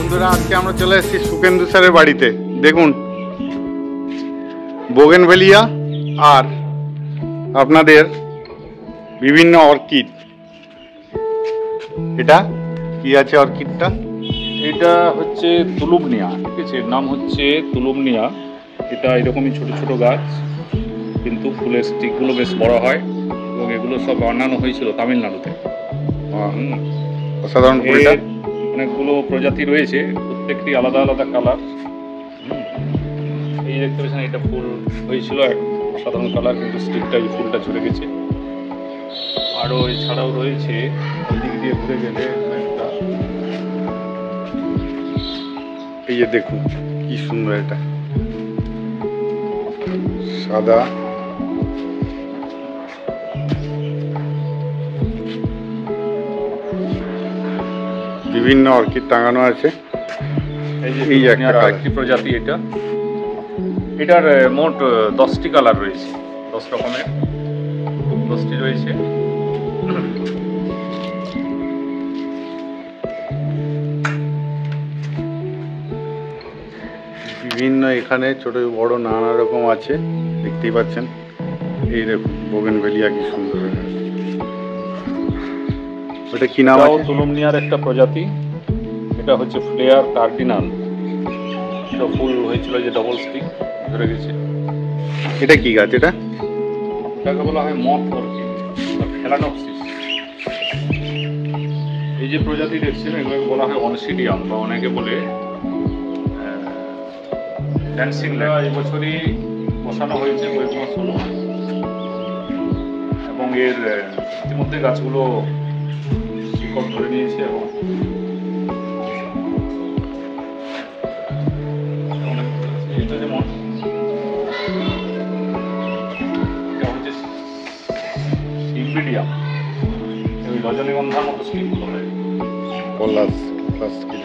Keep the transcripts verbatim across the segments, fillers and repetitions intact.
বন্ধুরা, আজকে আমরা চলে এসেছি সুকেন্দু স্যারের বাড়িতে। দেখুন বোগেনভেলিয়া আর আপনাদের বিভিন্ন অর্কিড। এটা কি আছে অর্কিডটা? এটা হচ্ছে তুলুমনিয়া, ঠিক আছে, নাম হচ্ছে তুলুমনিয়া। এটা এরকমই ছোট ছোট গাছ, কিন্তু ফুলের স্টিকগুলো বেশ বড় হয় এবং এগুলো সব বানানো হয়েছিল তামিলনাড়ুতে। অসাধারণ ফুলটা। অনেকগুলো প্রজাতি রয়েছে, প্রত্যেকটি আলাদা আলাদা কালার। এই দেখতে পাচ্ছেন, এটা ফুল হয়েছিল এক অসাধারণ কালার, কিন্তু স্টিকটা এই ফুলটা ঝরে গেছে। আরও এছাড়াও রয়েছে ওই দিক দিয়ে ঘুরে গেলে একটা, এই যে দেখুন কি সুন্দর, এটা সাদা। বিভিন্ন অর্কিড টাঙানো আছে। এই যে আরেকটি প্রজাতি, এটা এটার মোট দশটি কালার রয়েছে, দশ রকমের দশটি রয়েছে। বিভিন্ন এখানে ছোট বড় নানা রকম আছে, দেখতেই পাচ্ছেন। এই দেখুন বোগেনভেলিয়া কি সুন্দর। এটা কি নাম আছে? তুলুমনিয়ার একটা প্রজাতি। এটা হচ্ছে ফ্লেয়ার কার্ডিনাল। এটা ফুল হয়েছিল যে ডবল স্টিক ধরে গেছে। এটা কি গাছ? এটা এটাকে বলা হয় মথ অর্কিড বা ফেলানোপসিস। এই যে প্রজাতি দেখছেন, এগুলোকে বলা হয় অনসিডিয়াম, বা অনেকে বলে ড্যান্সিং লেয়া। এই বছরই বসানো হয়েছে কয়েক মাস হলো, এবং এর ইতিমধ্যে গাছগুলো শিকড় ধরে নিয়েছে। এবং এটা যেমন এটা হচ্ছে সিম্বিডিয়াম, ওই রজনীগন্ধার মতো স্টিকগুলো হয়। পলাশ পলাশ কি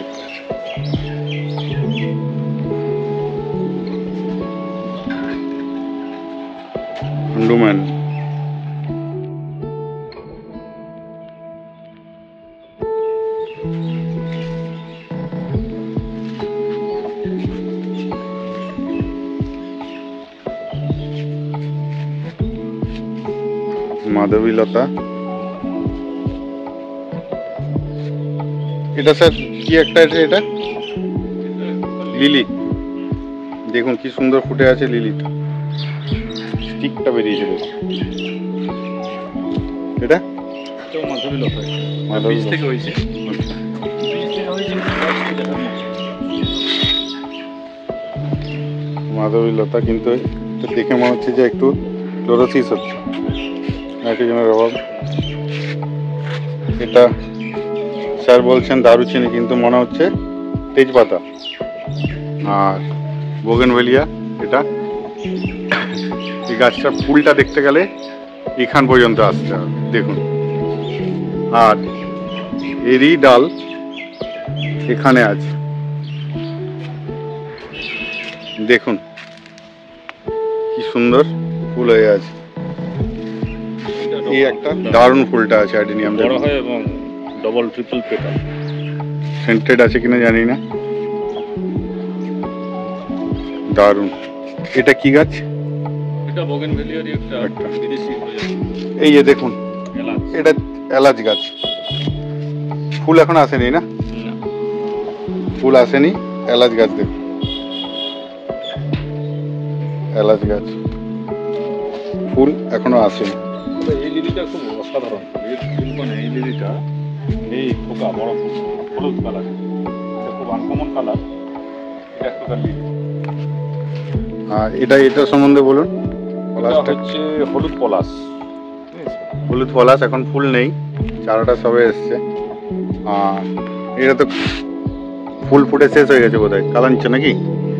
হন্ডুম্যান। মাধবীলতা। এটা স্যার কি একটা? এটা লিলি। দেখুন কি সুন্দর ফুটে আছে লিলিটা, স্টিকটা বেরিয়েছে। এটা মাধবীলতা, বীজ থেকে হয়েছে। মাধবীলতা, কিন্তু দেখে মনে হচ্ছে যে একটু ক্লোরোসিস হচ্ছে, নাইট্রোজেনের অভাব। এটা স্যার বলছেন দারুচিনি, কিন্তু মনে হচ্ছে তেজপাতা। আর বোগেনভেলিয়া, এটা এই গাছটার ফুলটা দেখতে গেলে এখান পর্যন্ত আসতে হবে, দেখুন। আর এরই ডাল এখানে আছে, দেখুন কি সুন্দর ফুল হয়ে আছে। এই একটা দারুণ ফুলটা আছে, অ্যাডিনিয়াম, বড় হয় এবং ডবল ট্রিপল পেটাল। সেন্টেড আছে কিনা জানি না, দারুণ। এটা কি গাছ? এটা বোগেনভেলিয়ারই একটা বিদেশি প্রজাতি। এই যে দেখুন, এটা এলাচ গাছ। ফুল এখন আসেনি না? ফুল আসেনি, এলাচ গাছ। দেখুন এলাচ গাছ, ফুল এখনো আসেনি। এই লিলিটা খুব অসাধারণ। মানে এই লিলিটা, এই ফোকা বড় হলুদ কালার, এটা খুব আনকমন কালার। এটা এক প্রকার লিলি। আর এটা এটা সম্বন্ধে বলুন। পলাশটা হচ্ছে হলুদ পলাশ। হলুদ পলাশ, এখন ফুল নেই, চারাটা সবে এসছে। আর এটা তো ফুল ফুটে শেষ হয়ে গেছে বোধ হয়, কালাঞ্চ নাকি?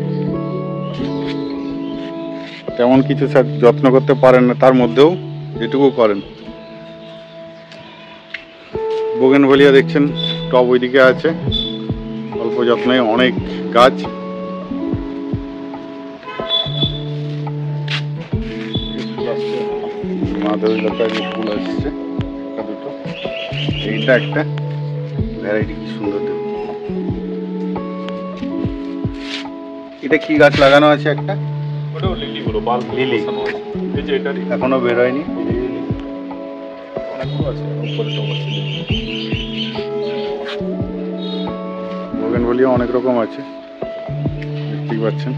তেমন কিছু স্যার যত্ন করতে পারেন না, তার মধ্যেও যেটুকু করেন। বোগেনভেলিয়া দেখছেন টব ওইদিকে আছে, অল্প যত্নে অনেক গাছ। মাধবীলতার ফুল আসছে দুটো, এইটা একটা ভ্যারাইটি, কি সুন্দর দেখুন। এটা কি গাছ লাগানো আছে একটা? ওটাও লিলি গুলো, বাল্ব লিলি। বসানো আছে। এই যে এটারই এখনো বেরোয়নি। অনেকগুলো আছে, উপরে সব আছে। বোগেনভেলিয়া অনেক রকম আছে, দেখতেই পাচ্ছেন।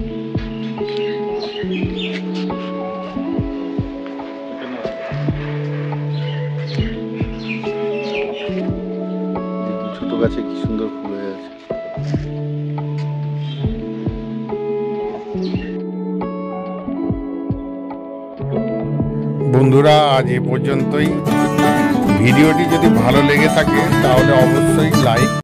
ছোট গাছে কি সুন্দর ফুল হয়ে আছে। বন্ধুরা, আজ এ পর্যন্তই। ভিডিওটি যদি ভালো লেগে থাকে তাহলে অবশ্যই লাইক